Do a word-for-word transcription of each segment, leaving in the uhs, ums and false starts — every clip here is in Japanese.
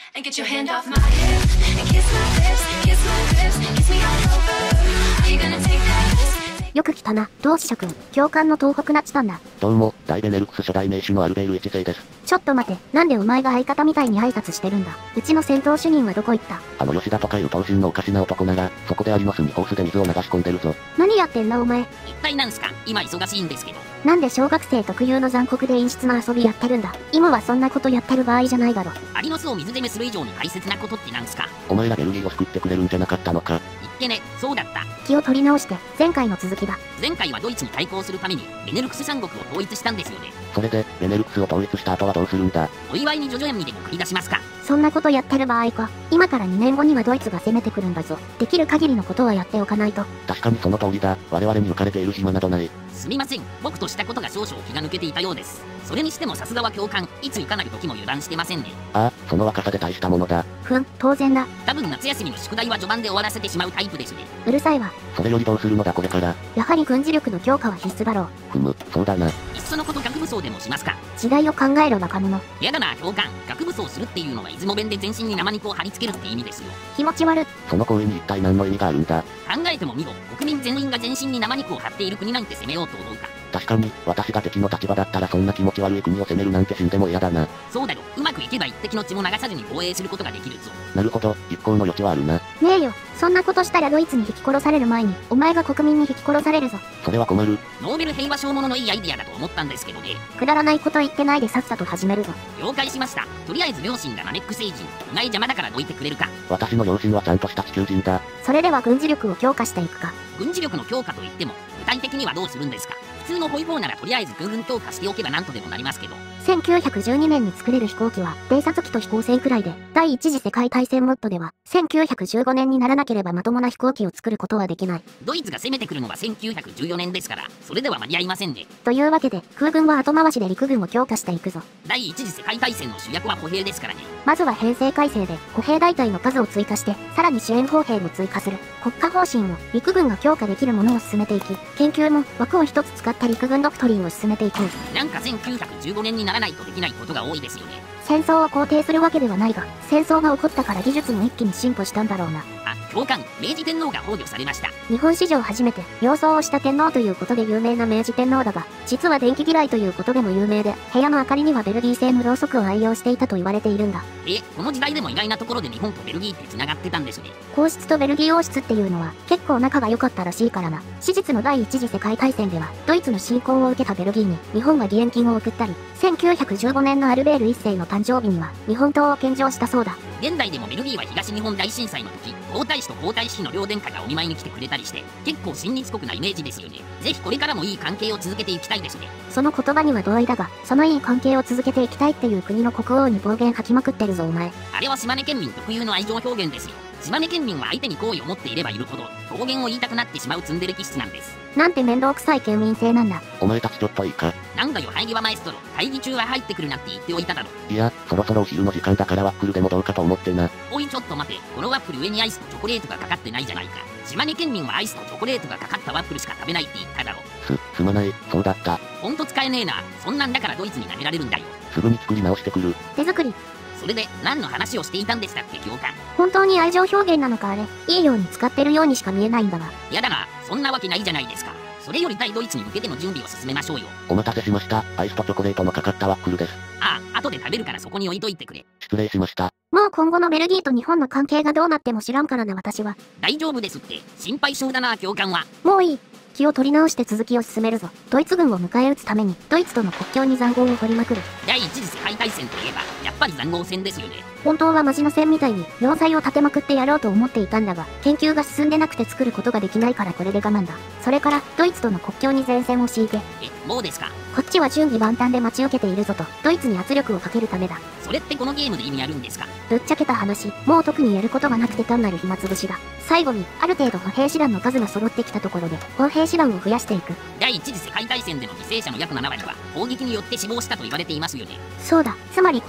And get your hand off my hip and kiss my lips, kiss my lips, kiss me all over. Are you gonna take that risk? よく来たな、同志諸君。教官の東北ナチさんだ。 どうも、大ベネルクス初代名手のアルベール一世です。 ちょっと待て、なんでお前が相方みたいに挨拶してるんだ。うちの戦闘主任はどこ行った？ あの吉田とかいう頭身のおかしな男なら、そこでありますにホースで水を流し込んでるぞ。 何やってんなお前。 一体なんすか？今忙しいんですけど。 なんで小学生特有の残酷で陰湿な遊びやってるんだ。今はそんなことやってる場合じゃないだろ。 アリの巣を水攻めする以上に大切なことってなんすか？ お前らベルギーを救ってくれるんじゃなかったのか。 言ってね、そうだった。 気を取り直して、前回の続きだ。 前回はドイツに対抗するために、ベネルクス三国を統一したんですよね。 それで、ベネルクスを統一した後はどうするんだ？ お祝いに叙々苑にでも繰り出しますか？ そんなことやってる場合か。今からにねんごにはドイツが攻めてくるんだぞ。できる限りのことはやっておかないと。 確かにその通りだ。我々に浮かれている暇などない。 すみません、僕としたことが少々気が抜けていたようです。それにしてもさすがは教官、いついかなる時も油断してませんね。 ああ、その若さで大したものだ。 ふん、当然だ。 多分夏休みの宿題は序盤で終わらせてしまうタイプですね。 うるさいわ。 それよりどうするのだこれから。 やはり軍事力の強化は必須だろう。 ふむ、そうだな。 いっそのこと学武装でもしますか？ 時代を考えろ若者。 やだな教官、学武装するっていうのは出雲弁で全身に生肉を貼り付けるって意味ですよ。 気持ち悪。 その行為に一体何の意味があるんだ？ 考えてもみろ、国民全員が全身に生肉を貼っている国なんて攻めようと思うか？ 確かに、私が敵の立場だったらそんな気持ち悪い国を攻めるなんて死んでも嫌だな。 そうだよ、うまくいけば一滴の血も流さずに防衛することができるぞ。 なるほど、一向の余地はあるな。 ねえよ、そんなことしたらドイツに引き殺される前に、お前が国民に引き殺されるぞ。 それは困る。 ノーベル平和賞もののいいアイディアだと思ったんですけどね。 くだらないこと言ってないでさっさと始めるぞ。 了解しました。とりあえず両親がナメック星人、お前邪魔だからどいてくれるか。 私の両親はちゃんとした地球人だ。 それでは軍事力を強化していくか。 軍事力の強化といっても、具体的にはどうするんですか？普通のホイホーならとりあえず空軍強化しておけばなんとでもなりますけど。 せんきゅうひゃくじゅうにねんに作れる飛行機は、偵察機と飛行船くらいで、第一次世界大戦モッドでは、せんきゅうひゃくじゅうごねんにならなければまともな飛行機を作ることはできない。 ドイツが攻めてくるのはせんきゅうひゃくじゅうよねんですから、それでは間に合いませんね。 というわけで、空軍は後回しで陸軍を強化していくぞ。 第一次世界大戦の主役は歩兵ですからね。 まずは編成改正で、歩兵大隊の数を追加して、さらに支援歩兵も追加する。国家方針を、陸軍が強化できるものを進めていき、研究も、枠を一つ使った陸軍ドクトリンを進めていこう。 なんかせんきゅうひゃくじゅうごねんにならないとできないことが多いですよね。 戦争を肯定するわけではないが、戦争が起こったから技術も一気に進歩したんだろうな。 あ、教官、明治天皇が崩御されました。 日本史上初めて、洋装をした天皇ということで有名な明治天皇だが、実は電気嫌いということでも有名で、部屋の明かりにはベルギー製のろうそくを愛用していたと言われているんだ。 え、この時代でも意外なところで日本とベルギーって繋がってたんですね。 皇室とベルギー王室っていうのは、結構仲が良かったらしいからな。史実の第一次世界大戦では、ドイツの侵攻を受けたベルギーに、日本が義援金を送ったり、せんきゅうひゃくじゅうごねんのアルベール一世の誕生日には、日本刀を献上したそうだ。 現代でもベルギーは東日本大震災の時、皇太子と皇太子妃の両殿下がお見舞いに来てくれたりして、結構親日国なイメージですよね。ぜひこれからもいい関係を続けていきたいですね。 その言葉には同意だが、そのいい関係を続けていきたいっていう国の国王に暴言吐きまくってるぞお前。 あれは島根県民特有の愛情表現ですよ。島根県民は相手に好意を持っていればいるほど、暴言を言いたくなってしまうツンデレ気質なんです。 なんて面倒くさい県民性なんだ。 お前たちちょっといいか。 なんだよ会議はマエストロ、会議中は入ってくるなって言っておいただろ。 いや、そろそろお昼の時間だからワッフルでもどうかと思ってな。 おいちょっと待て、このワッフル上にアイスとチョコレートがかかってないじゃないか。島根県民はアイスとチョコレートがかかったワッフルしか食べないって言っただろ。 す、すまない、そうだった。 ほんと使えねえな。そんなんだからドイツに舐められるんだよ。 すぐに作り直してくる。 手作り。 それで、何の話をしていたんでしたっけ教官。 本当に愛情表現なのかあれ。いいように使ってるようにしか見えないんだが。 やだな、そんなわけないじゃないですか。それより対ドイツに向けての準備を進めましょうよ。 お待たせしました。アイスとチョコレートのかかったワッフルです。 ああ、後で食べるからそこに置いといてくれ。 失礼しました。 もう今後のベルギーと日本の関係がどうなっても知らんからな私は。 大丈夫ですって、心配性だな教官は。 もういい。気を取り直して続きを進めるぞ。ドイツ軍を迎え撃つために、ドイツとの国境に塹壕を掘りまくる。 第一次世界大戦といえば、やっぱり塹壕戦ですよね。 本当はマジの戦みたいに、要塞を立てまくってやろうと思っていたんだが、研究が進んでなくて作ることができないからこれで我慢だ。それから、ドイツとの国境に前線を敷いて、 え、もうですか？ こっちは準備万端で待ち受けているぞと、ドイツに圧力をかけるためだ。 それってこのゲームで意味あるんですか？ ぶっちゃけた話、もう特にやることがなくて単なる暇つぶしだ。最後に、ある程度歩兵師団の数が揃ってきたところで、歩兵師団を増やしていく。 第一次世界大戦での犠牲者の約ななわりは、砲撃によって死亡したと言われていますよね。 そうだ、つまりこの時代の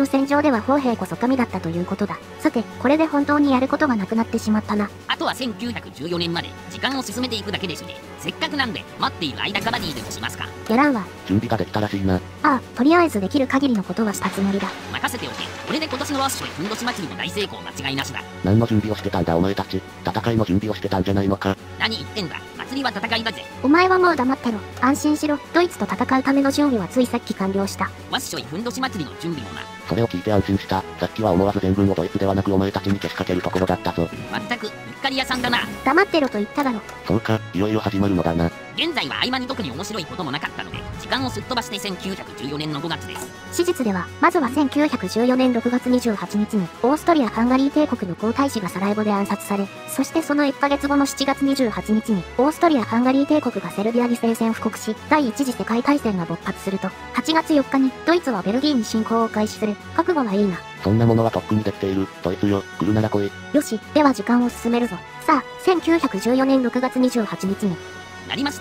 の戦場では砲兵こそ神だったということだ。さて、これで本当にやることがなくなってしまったな。 あとはせんきゅうひゃくじゅうよねんまで時間を進めていくだけですね。せっかくなんで待っている間カバディでもしますか。 やらんわ。 準備ができたらしいな。 ああ、とりあえずできる限りのことはしたつもりだ。 任せておけ。これで今年のワッショイふんどし祭りも大成功間違いなしだ。 何の準備をしてたんだお前たち。戦いの準備をしてたんじゃないのか。 何言ってんだ。祭りは戦いだぜ。 お前はもう黙ってろ。安心しろ。ドイツと戦うための準備はついさっき完了した。 ワッショイふんどし祭りの準備もな。 それを聞いて安心した。さっきは思わず全軍をドイツではなくお前たちにけしかけるところだったぞ。 まったく、うっかり屋さんだな。 黙ってろと言っただろ。 そうか、いよいよ始まるのだな。 現在は合間に特に面白いこともなかったので、時間をすっ飛ばしてせんきゅうひゃくじゅうよねんのごがつです。 史実では、まずはせんきゅうひゃくじゅうよねんろくがつにじゅうはちにちに、オーストリア・ハンガリー帝国の皇太子がサラエボで暗殺され、そしてそのいっかげつごのしちがつにじゅうはちにちに、オーストリア・ハンガリー帝国がセルビアに宣戦布告し、第一次世界大戦が勃発すると、はちがつよっかに、ドイツはベルギーに侵攻を開始する。覚悟はいいな。 そんなものはとっくにできている。ドイツよ、来るなら来い。 よし、では時間を進めるぞ。さあ、せんきゅうひゃくじゅうよねんろくがつにじゅうはちにちに。 なりました。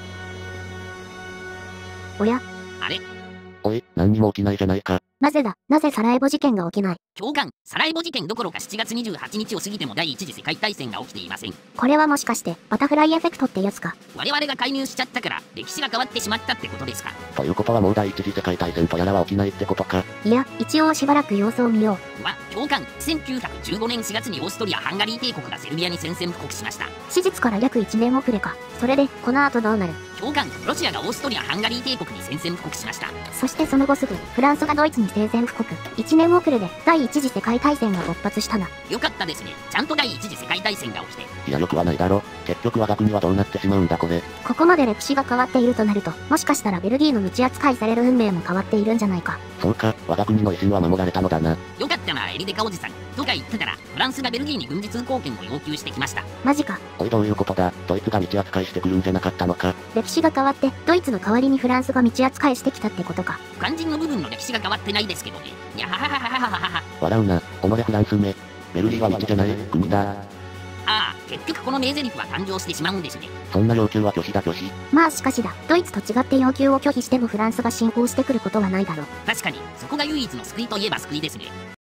おや？ あれ？ おい、何にも起きないじゃないか。 なぜだ、なぜサラエボ事件が起きない？ 教官、サラエボ事件どころかしちがつにじゅうはちにちを過ぎても第一次世界大戦が起きていません。 これはもしかして、バタフライエフェクトってやつか。 我々が介入しちゃったから、歴史が変わってしまったってことですか。 ということはもう第一次世界大戦とやらは起きないってことか。 いや、一応しばらく様子を見よう。わ、教官、せんきゅうひゃくじゅうごねんしがつにオーストリア・ハンガリー帝国がセルビアに宣戦布告しました。 史実から約いちねん遅れか。それで、この後どうなる？ 教官、ロシアがオーストリア・ハンガリー帝国に宣戦布告しました。 そしてその後すぐ、フランスがドイツに宣戦布告。いちねん遅れで、第一次世界大戦が勃発したな。 よかったですね。ちゃんと第一次世界大戦が起きて。 いやよくはないだろ。結局我が国はどうなってしまうんだこれ。 ここまで歴史が変わっているとなると、もしかしたらベルギーの無知扱いされる運命も変わっているんじゃないか。 そうか、我が国の威信は守られたのだな。 よかったな、エリデカおじさん。とか言ってたら、フランスがベルギーに軍事通行権を要求してきました。 マジか。 おいどういうことだ。ドイツが道扱いしてくるんじゃなかったのか。 歴史が変わって、ドイツの代わりにフランスが道扱いしてきたってことか。 肝心の部分の歴史が変わってないですけどね。にゃははははははは。 笑うな、己フランスめ。ベルギーは道じゃない、国だ。 ああ、結局この名台詞は誕生してしまうんですね。 そんな要求は拒否だ拒否。 まあしかしだ、ドイツと違って要求を拒否してもフランスが侵攻してくることはないだろう。 確かに、そこが唯一の救いといえば救いですね。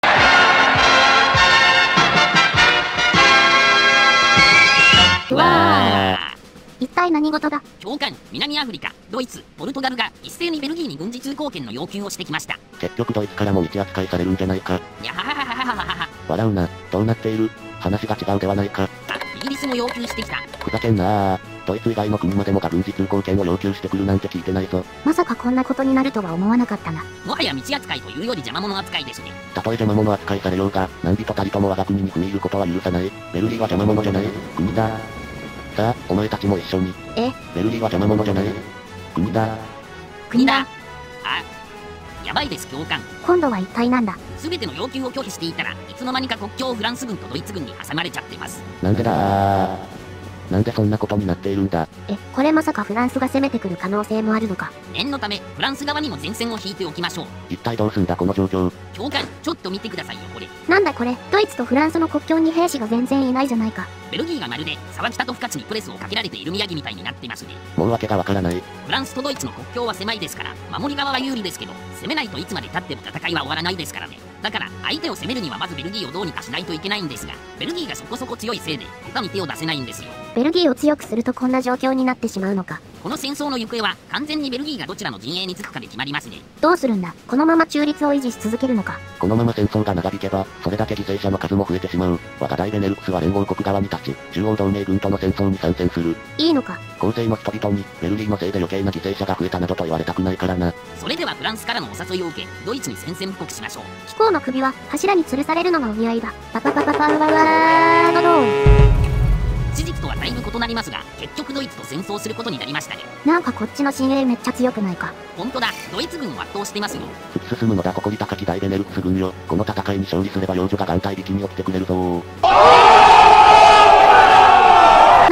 うわー。一体何事だ？ 教官、南アフリカ、ドイツ、ポルトガルが一斉にベルギーに軍事通行権の要求をしてきました。 結局ドイツからも道扱いされるんじゃないか。 にゃははははははは。 笑うな、どうなっている？話が違うではないか。 あ、イギリスも要求してきた。 ふざけんなー。ドイツ以外の国までもが軍事通行権を要求してくるなんて聞いてないぞ。 まさかこんなことになるとは思わなかったな。 もはや道扱いというより邪魔者扱いですね。 たとえ邪魔者扱いされようが、何人たりとも我が国に踏み入ることは許さない。ベルギーは邪魔者じゃない、国だ。さあ、お前たちも一緒に。 え？ ベルギーは邪魔者じゃない、国だ。 国だ。あ、やばいです教官。 今度は一体なんだ？ すべての要求を拒否していたらいつの間にか国境をフランス軍とドイツ軍に挟まれちゃってます。 なんでだー。なんでそんなことになっているんだ。 え、これまさかフランスが攻めてくる可能性もあるのか？ 念のためフランス側にも前線を引いておきましょう。 一体どうすんだこの状況。 教官、ちょっと見てくださいよこれ。 なんだこれ、ドイツとフランスの国境に兵士が全然いないじゃないか。 ベルギーがまるで沢北と深津にプレスをかけられている宮城みたいになってますね。 もう訳がわからない。 フランスとドイツの国境は狭いですから守り側は有利ですけど、攻めないといつまで経っても戦いは終わらないですからね。だから相手を攻めるにはまずベルギーをどうにかしないといけないんですが、ベルギーがそこそこ強いせいで他に手を出せないんですよ。 ベルギーを強くするとこんな状況になってしまうのか。 この戦争の行方は完全にベルギーがどちらの陣営につくかで決まりますね。 どうするんだ？このまま中立を維持し続けるのか？ このまま戦争が長引けば、それだけ犠牲者の数も増えてしまう。我が大ベネルクスは連合国側に立ち、中央同盟軍との戦争に参戦する。 いいのか？ 後世の人々に、ベルギーのせいで余計な犠牲者が増えたなどと言われたくないからな。 それではフランスからのお誘いを受け、ドイツに宣戦布告しましょう。 貴公の首は柱に吊るされるのがお似合いだ。パパパパパウワワードドーン。 事実とはだいぶ異なりますが、結局ドイツと戦争することになりましたね。 なんかこっちの親衛めっちゃ強くないか？ 本当だ、ドイツ軍を圧倒してますよ。 突き進むのだ誇り高き大ベネルクス軍よ。この戦いに勝利すれば幼女が眼帯引きに起きてくれるぞー。 何勝手な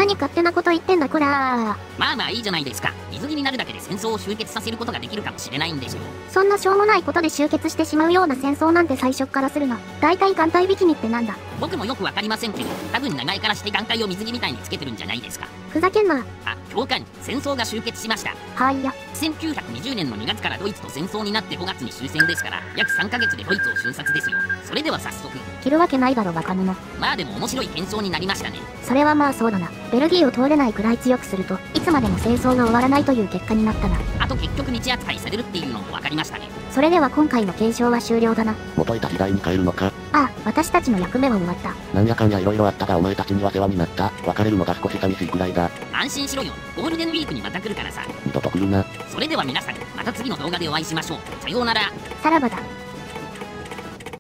なこと言ってんだこらー。 まあまあいいじゃないですか。水着になるだけで戦争を終結させることができるかもしれないんですよ。 そんなしょうもないことで終結してしまうような戦争なんて最初からするな。大体眼帯ビキニってなんだ。 僕もよくわかりませんけど、多分長いからして眼帯を水着みたいにつけてるんじゃないですか。 ふざけんな。 あ、教官、戦争が終結しました。 はいや。 せんきゅうひゃくにじゅうねんのにがつからドイツと戦争になってごがつに終戦ですから、約さんかげつでドイツを瞬殺ですよ。それでは早速。 着るわけないだろバカ者。 まあでも面白い検証になりましたね。 それはまあそうだな。ベルギーを通れないくらい強くすると、いつまでも戦争が終わらないという結果になったな。 あと結局日扱いされるっていうのも分かりましたね。 それでは今回の検証は終了だな。 元いた時代に帰るのか。 ああ、私たちの役目は終わった。 なんやかんや色々あったがお前たちには世話になった。別れるのが少し寂しいくらいだ。 安心しろよ。ゴールデンウィークにまた来るからさ。 二度と来るな。 それでは皆さん、また次の動画でお会いしましょう。さようなら。 さらばだ。